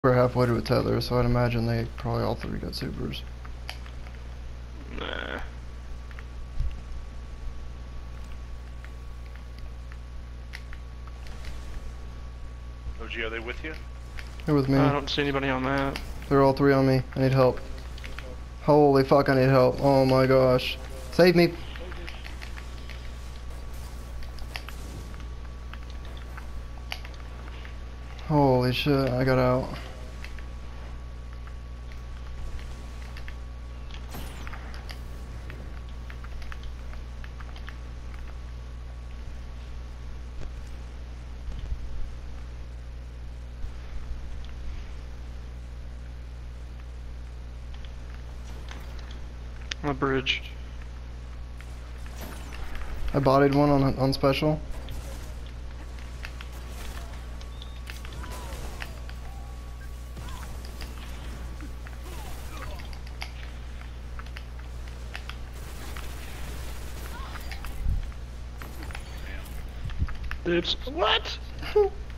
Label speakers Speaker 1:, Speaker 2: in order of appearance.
Speaker 1: We're halfway to a tether, so I'd imagine they probably all three got supers.
Speaker 2: Nah.
Speaker 3: OG, are they with you?
Speaker 1: They're with me.
Speaker 2: I don't see anybody on that.
Speaker 1: They're all three on me. I need help. Holy fuck, I need help. Oh my gosh. Save me. Holy shit, I got out.
Speaker 2: On the bridge.
Speaker 1: I bodied one on special.
Speaker 2: Oops. What?